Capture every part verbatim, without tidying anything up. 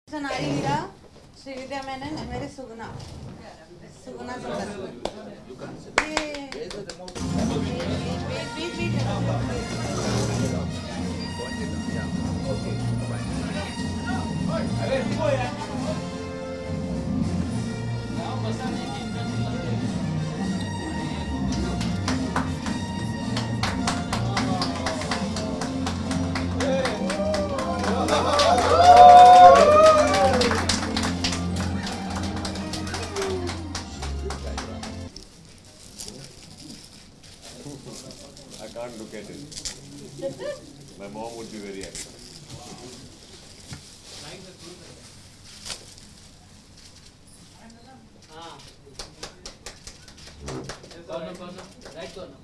सोनाली हीरा, Srividya Menon, and मेरे सुगुना, सुगुना सुंदर। I can't look at it. My mom would be very happy. corner, corner, right corner.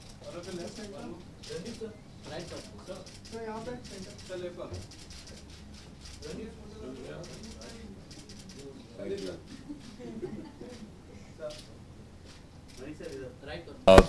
Right corner. So यहाँ पे center, sir left corner. Thank you. Right corner. Uh,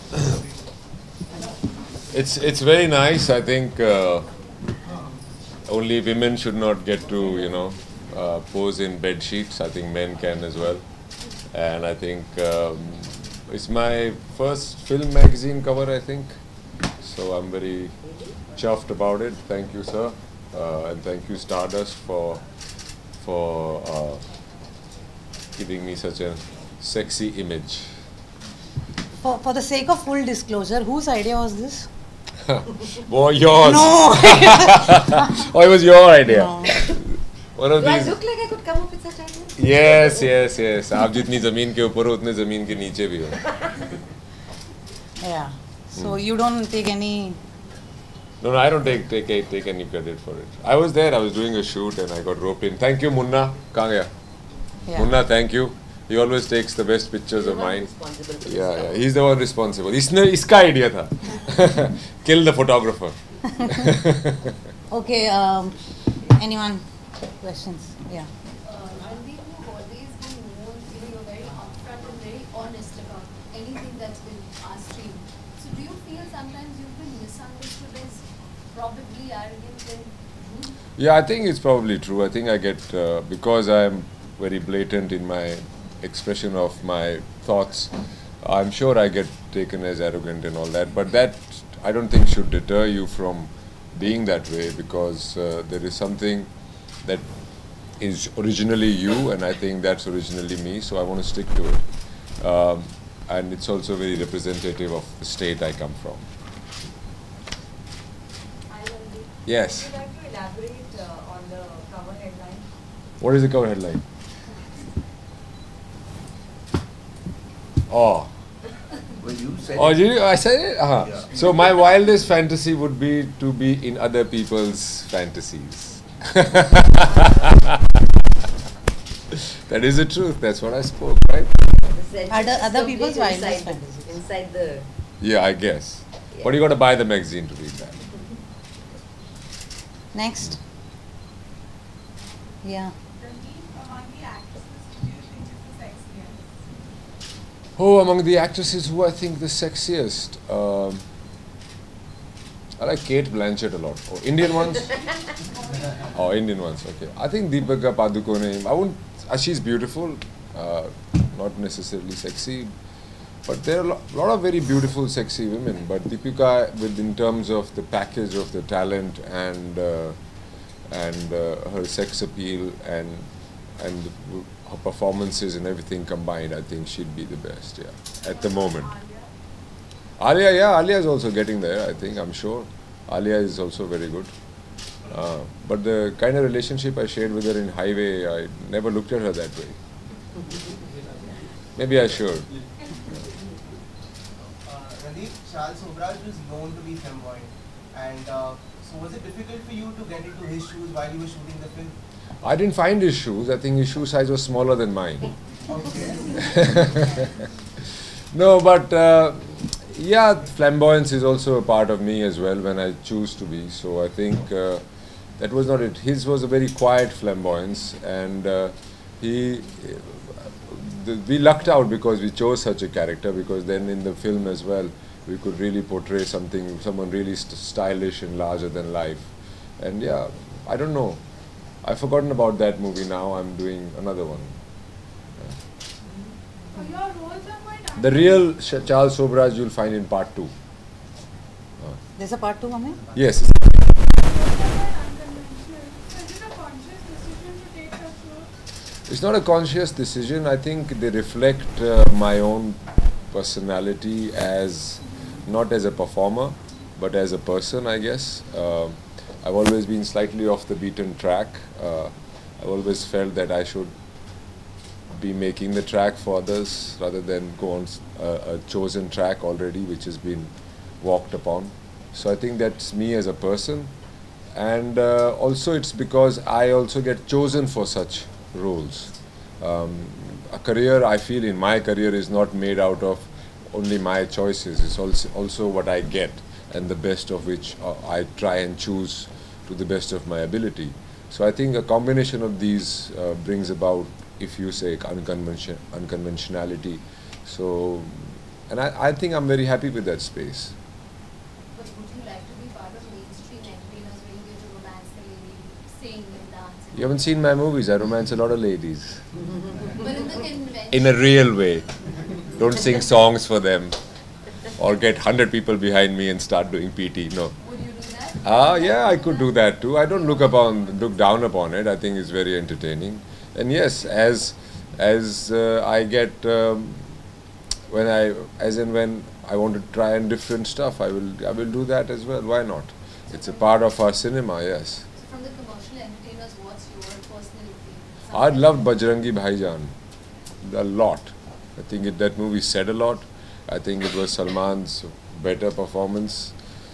it's it's very nice. I think uh, only women should not get to you know uh, pose in bed sheets. I think men can as well. And I think um, it's my first film magazine cover. I think so. I'm very chuffed about it. Thank you, sir, uh, and thank you, Stardust, for for uh, giving me such a sexy image. For, for the sake of full disclosure, whose idea was this? Boy, yours. No. Oh, it was your idea. No. One of Do I these. look like I could come up with such ideas? Yes, yes, yes. आप जितनी जमीन के ऊपर हो उतने जमीन के नीचे भी हो. Yeah. So you don't take any. No, no, I don't take take take any credit for it. I was there. I was doing a shoot and I got roped in. Thank you, Munna. कहाँ गया? Yeah. Munna, thank you. He always takes the best pictures of mine. Responsible for Yeah, this. yeah. He's the one responsible. इसने इसका idea था. Kill the photographer. Okay. Um, anyone? Questions? Yeah. Ranveer, you've always been known, you know, you're very upfront and very honest about anything that's been asked to you. So do you feel sometimes you've been misunderstood as probably arrogant and rude? Yeah, I think it's probably true. I think I get, uh, because I'm very blatant in my expression of my thoughts, I'm sure I get taken as arrogant and all that. But that, I don't think, should deter you from being that way, because uh, there is something that is originally you, and I think that's originally me, so I want to stick to it. Um, and it's also very representative of the state I come from. Hi, Ranveer. Yes. Would you like to elaborate uh, on the cover headline? What is the cover headline? Oh. Well, you said Oh, it. did you? I said it? Uh-huh. Yeah. So my wildest fantasy would be to be in other people's fantasies. That is the truth. That's what I spoke, right? The sentence Other- is other complete people's inside wildest the- fantasies. Inside the. Yeah, I guess. Yeah. But you got to buy the magazine to read that. Next. Yeah. Oh, among the actresses, who I think the sexiest? Um, I like Kate Blanchett a lot. Oh, Indian ones? Oh, Indian ones. Okay. I think Deepika Padukone. I won't. Uh, she's beautiful, uh, not necessarily sexy, but there are a lo- lot of very beautiful, sexy women. But Deepika, with in terms of the package of the talent and uh, and uh, her sex appeal and and the, her performances and everything combined, I think she'd be the best. Yeah, at the moment. Alia, yeah, Alia is also getting there. I think, I'm sure. Alia is also very good. Uh, but the kind of relationship I shared with her in Highway, I never looked at her that way. Maybe I should. Uh, Ranveer, Charles Obraj was known to be flamboyant, and uh, so was it difficult for you to get into his shoes while you were shooting the film? I didn't find his shoes. I think his shoe size was smaller than mine. Okay. No, but uh, yeah, flamboyance is also a part of me as well when I choose to be. So I think uh, that was not it. His was a very quiet flamboyance, and uh, he. The, we lucked out because we chose such a character, because then in the film as well we could really portray something, someone really st stylish and larger than life. And yeah, I don't know. I've forgotten about that movie now. I'm doing another one. Your roles are quite The real Sh- Charles Sobraj you'll find in part two. There's a part two coming? Yes. unconventional. So is it a conscious decision to take such roles? It's not a conscious decision. I think they reflect uh, my own personality as not as a performer, but as a person, I guess. Uh, I've always been slightly off the beaten track. Uh, I've always felt that I should be making the track for others rather than go on s- a, a chosen track already, which has been walked upon. So I think that's me as a person. And uh, also it's because I also get chosen for such roles. Um, a career, I feel in my career, is not made out of only my choices. It's also, also what I get, and the best of which uh, I try and choose to the best of my ability. So I think a combination of these uh, brings about, if you say, unconvention, unconventionality. So, and I, I think I'm very happy with that space. But would you like to be part of mainstream entertainers where you get to romance the lady, sing and dance? And You haven't seen my movies. I romance a lot of ladies. But in the convention. In a real way. Don't sing songs for them or get one hundred people behind me and start doing P T. No. Would you do that? Ah, yeah, I could do that too. I don't look upon, look down upon it. I think it's very entertaining. And yes, as as uh, I get, um, when I, as in when I want to try and different stuff, I will, I will do that as well. Why not? It's a part of our cinema. Yes. So from the commercial entertainers, what's your personal opinion? I loved Bajrangi Bhaijaan a lot. I think it, that movie said a lot. I think it was Salman's better performance.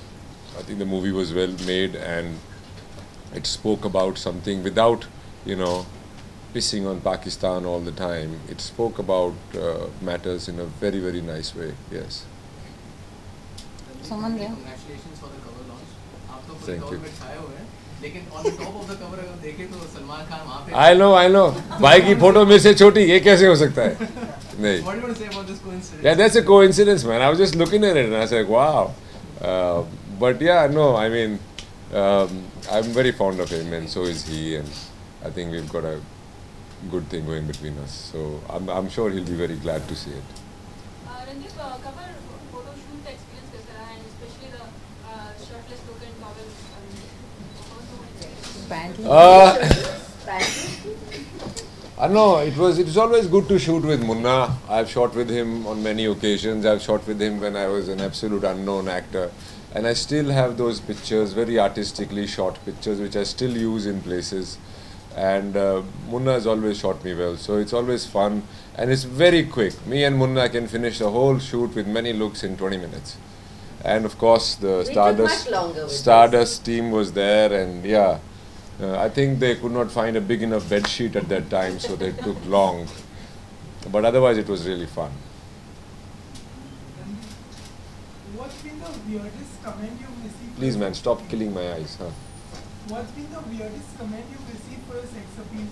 I think the movie was well made and it spoke about something without, you know, pissing on Pakistan all the time. It spoke about uh, matters in a very, very nice way. Yes. Someone there? Congratulations for the cover launch. आप तो पूरे Thank cover you. में छाए हुए हैं, लेकिन on the top of the cover अगर देखें तो सलमान खान वहाँ पे. I know, I know. भाई की फोटो मेरे से छोटी, ये कैसे हो सकता है? नहीं. What do you want to say about this coincidence? Yeah, that's a coincidence, man. I was just looking at it and I was like, wow. Uh, but yeah, no, I mean, um, I'm very fond of him and so is he, and I think we've got a good thing going between us. So I'm, I'm sure he'll be very glad to see it. Uh, Ranjit, uh, cover photo shoot experience कैसा रहा, and especially the uh, shirtless look and towel. Um, Uh, Pant. I know it was. It was always good to shoot with Munna. I've shot with him on many occasions. I've shot with him when I was an absolute unknown actor, and I still have those pictures, very artistically shot pictures, which I still use in places. And uh, Munna has always shot me well, so it's always fun, and it's very quick. Me and Munna can finish the whole shoot with many looks in twenty minutes. And of course, the We took Stardust much longer with Stardust team was there, and yeah. Uh, I think they could not find a big enough bed sheet at that time, so they took long. But otherwise, it was really fun. What's been the weirdest comment you've received? Please, man, stop killing my eyes. Huh? What's been the weirdest comment you've received for a sex appeal?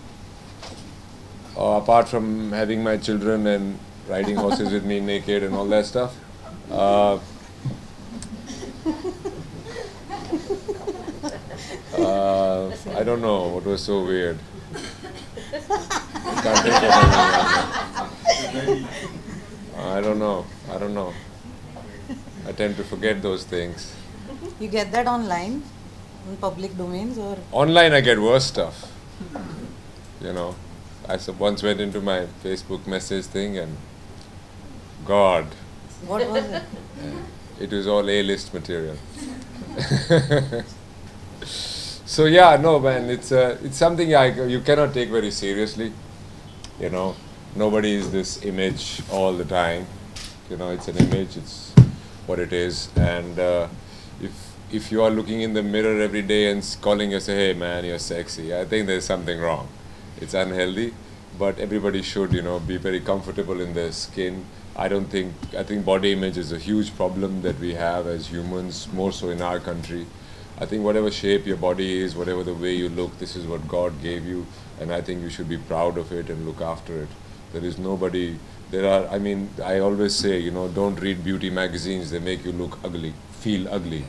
Uh, apart from having my children and riding horses with me naked and all that stuff. Uh, uh, I don't know what was so weird. Can't think of anything. I don't know. I don't know. I tend to forget those things. You get that online, in public domains, or Online, I get worse stuff. You know, I sub- once went into my Facebook message thing and God, what was it? it was all A-list material. So yeah, no man, it's uh, it's something I, you cannot take very seriously. You know, nobody is this image all the time. You know, it's an image. It's what it is. And uh, if if you are looking in the mirror every day and s- calling yourself, "Hey man, you're sexy," I think there's something wrong. It's unhealthy. But everybody should, you know, be very comfortable in their skin. I don't think, I think body image is a huge problem that we have as humans, more so in our country. I think whatever shape your body is, whatever the way you look, this is what God gave you, and I think you should be proud of it and look after it. There is nobody, there are, I mean, I always say, you know, don't read beauty magazines, they make you look ugly, feel ugly.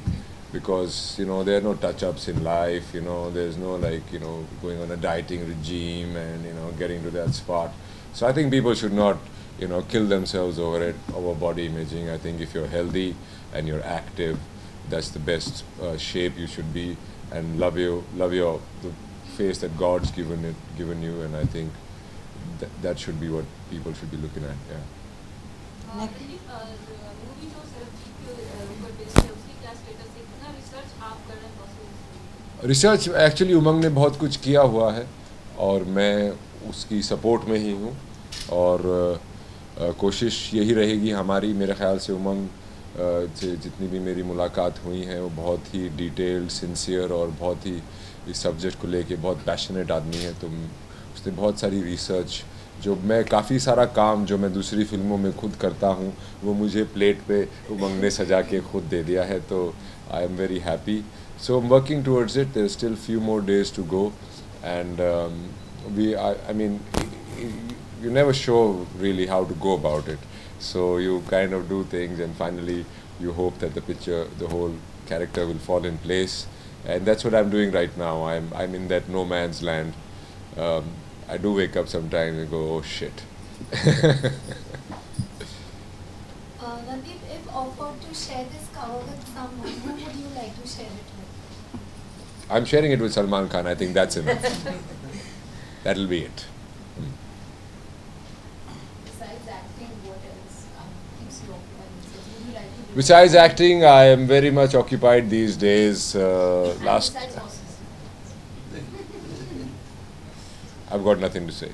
because, you know, there are no touch-ups in life, you know, there's no, like, you know, going on a dieting regime and, you know, getting to that spot. So I think people should not, you know, kill themselves over it, over body imaging. I think if you're healthy and you're active, that's the best uh, shape you should be, and love you, love your the face that God's given it, given you, and I think th that should be what people should be looking at. Yeah. Uh, Ranjit, uh, movie जो सिर्फ जीत के ऊपर based है उसकी क्या status है, कितना research आप कर रहे हैं पॉसिबल? रिसर्च एक्चुअली उमंग ने बहुत कुछ किया हुआ है और मैं उसकी सपोर्ट में ही हूँ, और आ, कोशिश यही रहेगी हमारी। मेरे ख्याल से उमंग से जितनी भी मेरी मुलाकात हुई है वो बहुत ही डिटेल्ड, सिंसियर और बहुत ही इस सब्जेक्ट को लेके बहुत पैशनेट आदमी है। तो उसने बहुत सारी रिसर्च, जो मैं काफ़ी सारा काम जो मैं दूसरी फिल्मों में खुद करता हूँ वो मुझे प्लेट पे उमंग ने सजा के खुद दे दिया है, तो I am very happy. So I am working towards it, there still few more days to go, and we I mean you never show really how to go about it, so you kind of do things and finally you hope that the picture, the whole character will fall in place, and that's what I'm doing right now. I'm I'm in that no man's land. um, I do wake up sometimes and go, oh shit. Uh, Randeep, if offered to share this cover with someone, who would you like to share it with? I'm sharing it with Salman Khan. I think that's enough. That'll be it. Besides acting, what else um, keeps you occupied? Would you like to do? Besides acting, I am very much occupied these days. Uh, And last, besides horses. I've got nothing to say.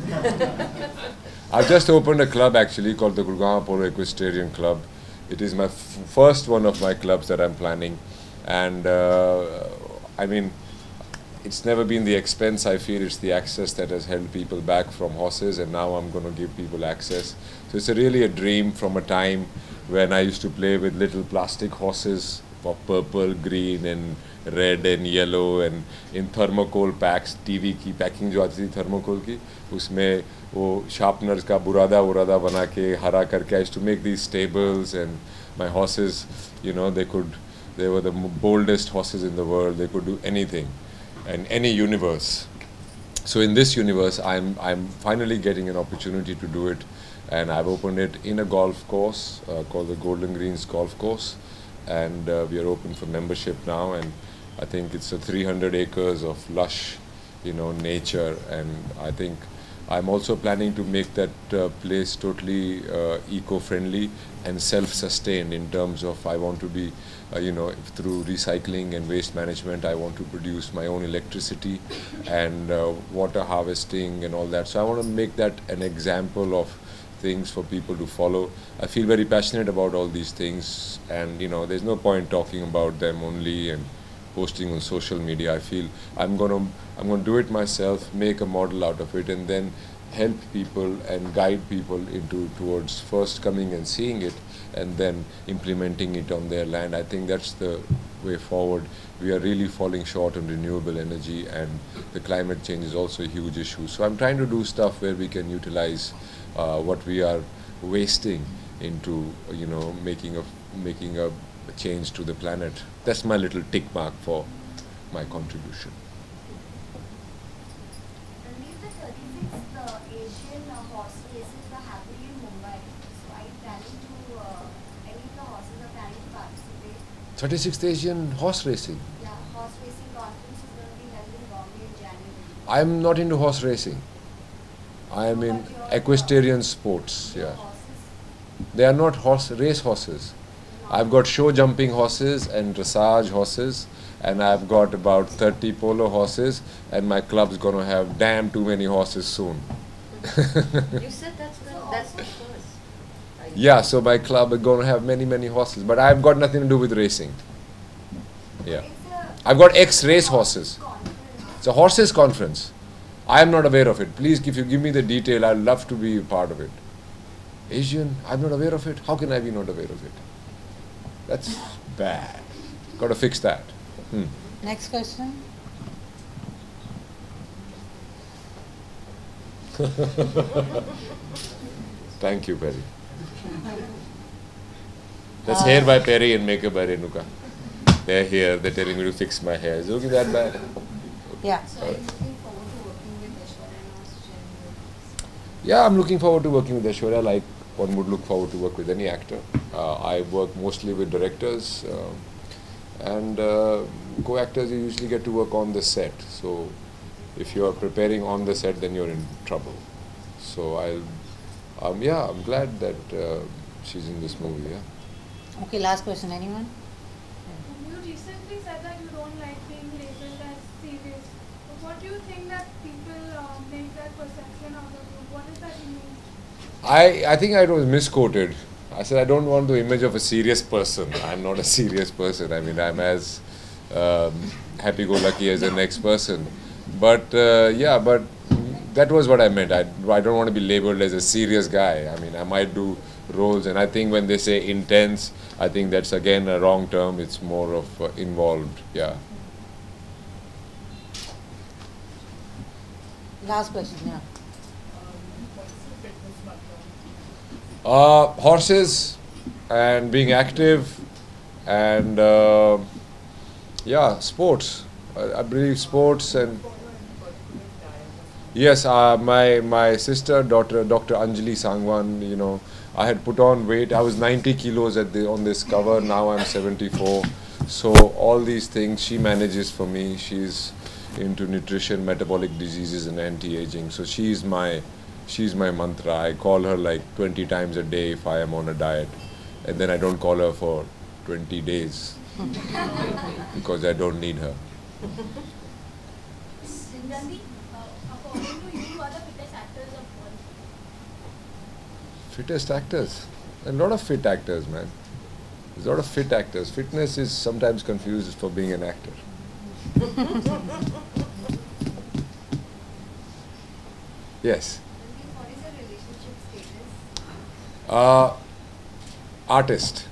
I've just opened a club actually called the Gurgaon Polo Equestrian Club. It is my f first one of my clubs that I'm planning, and uh, I mean, it's never been the expense. I feel it's the access that has held people back from horses, and now I'm going to give people access. So it's a really a dream from a time when I used to play with little plastic horses of purple, green and red and yellow, and in thermocol packs, T V की packing जो आती थी thermocol की, उसमें वो sharpeners का बुरादा बुरादा बना के हरा करके I used to make these stables, and my horses, you know, they could, they were the boldest horses in the world. They could do anything in any universe. So in this universe, I'm I'm finally getting an opportunity to do it, and I've opened it in a golf course uh, called the Golden Greens Golf Course, and uh, we are open for membership now, and I think it's a three hundred acres of lush, you know, nature, and I think I'm also planning to make that uh, place totally uh, eco-friendly and self-sustained in terms of I want to be, uh, you know, through recycling and waste management, I want to produce my own electricity and uh, water harvesting and all that. So I want to make that an example of things for people to follow. I feel very passionate about all these things, and you know, there's no point talking about them only and posting on social media. I feel I'm gonna I'm gonna do it myself, make a model out of it, and then help people and guide people into towards first coming and seeing it and then implementing it on their land. I think that's the way forward. We are really falling short on renewable energy, and the climate change is also a huge issue. So I'm trying to do stuff where we can utilize uh, what we are wasting into, you know, making a making a change to the planet. That's my little tick mark for my contribution. Randeep, the thirty-sixth uh, Asian uh, horse races are happening in Mumbai. So are you planning to, uh, any of the horses are planning to participate? thirty-sixth Asian horse racing. Yeah, horse racing conference is going to be held in Bombay in January. I'm not into horse racing. I am in equestrian sports. Your Yeah, horses? they are not horse race horses. I've got show jumping horses and dressage horses, and I've got about thirty polo horses, and my club's gonna have damn too many horses soon. You said that's the, that's the first. Yeah, so my club is gonna have many, many horses, but I've got nothing to do with racing. Yeah, It's a I've got ex-race horses. conference. It's a horses conference. I am not aware of it. Please, if you give me the detail, I'd love to be a part of it. Asian, I'm not aware of it. How can I be not aware of it? That's bad. Got to fix that. Hmm. Next question. Thank you, Perry. That's hair by Perry and makeup by Renuka. hair here. They're telling me to fix my hair. Is it okay that bad? Yeah. So are you looking forward to working with Aishwarya and also sharing your thoughts? Yeah, I'm looking forward to working with Aishwarya like one would look forward to work with any actor. Uh, I work mostly with directors um and uh, co-actors you usually get to work on the set. So if you're preparing on the set, then you're in trouble. So I'll, um, yeah, I'm glad that uh, she's in this movie, yeah. Okay, last question. Anyone? You recently said that you don't like being labeled as serious. But what do you think that people uh, make that perception out of you? What does that mean? I, I think I was misquoted. I said I don't want the image of a serious person. I'm not a serious person. I mean, I'm as um, happy-go-lucky as the next person. But uh, yeah, but that was what I meant. I, I don't want to be labeled as a serious guy. I mean, I might do roles, and I think when they say intense, I think that's again a wrong term. It's more of uh, involved. Yeah. Last question. Yeah. Uh, horses and being active and uh, yeah, sports. I, I believe sports and yes, uh, my my sister, daughter, Doctor Anjali Sangwan. You know, I had put on weight. I was ninety kilos at the on this cover. Now I'm seventy-four. So all these things she manages for me. She's into nutrition, metabolic diseases, and anti-aging. So she's my she's my mantra. I call her like twenty times a day if I am on a diet, and then I don't call her for twenty days because I don't need her. Randy, uh, according to you, who are the fittest actors of all? Fittest actors. A lot of fit actors, man. There's a lot of fit actors. Fitness is sometimes confused for being an actor. Yes. Randy, what is your relationship status? Uh, artist.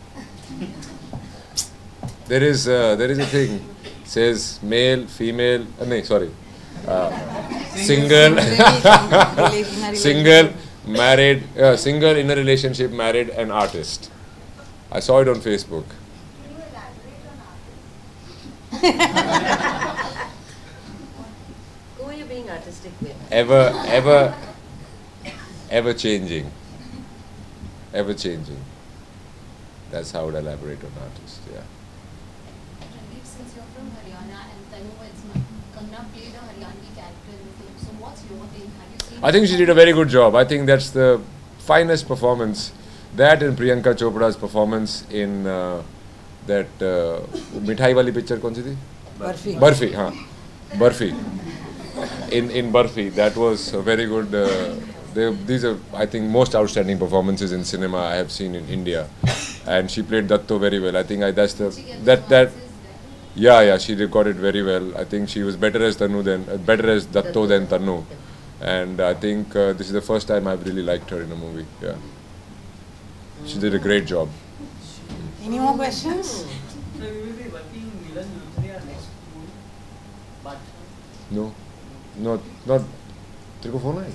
There is uh, there is a thing. Says male, female. Uh, no, sorry. Uh, single. Relation- single, married. Uh, single in a relationship, married, and artist. I saw it on Facebook. Can you elaborate on artists? Who are you being artistic with? Ever, ever, ever changing. Ever changing. That's how I would elaborate on artist. Yeah. Randeep, since you're from Haryana and Tanu, it's not, Kangana played a Haryanvi character in the film. So what's your take? Have you seen? I think she did a very good job. I think that's the finest performance. That and Priyanka Chopra's performance in uh, that uh, Mithai wali picture kaun si thi? Barfi. Barfi, huh? Barfi. In in Barfi, that was a very good. Uh, they, these are, I think, most outstanding performances in cinema I have seen in India, and she played Datto very well. I think I, that's the Did she get that that. nuances there? Yeah, yeah, she recorded very well. I think she was better as Tanu than uh, better as Datto than Tanu, and I think uh, this is the first time I've really liked her in a movie. Yeah, she did a great job. Any more questions? So we will be working Milan Luthria next movie, but No, not not. तेरे को phone है?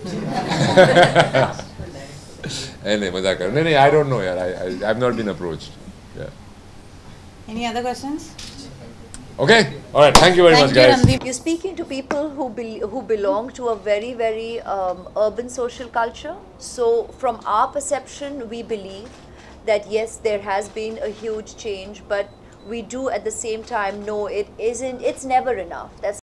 नहीं नहीं मजाक कर नहीं नहीं I don't know यार I I I've not been approached. Yeah. Any other questions? Okay. All right. Thank you very Thank much, you, guys. Randeep. You're speaking to people who be, who belong to a very, very um, urban social culture. So, from our perception, we believe that yes, there has been a huge change, but we do at the same time know it isn't. It's never enough. That's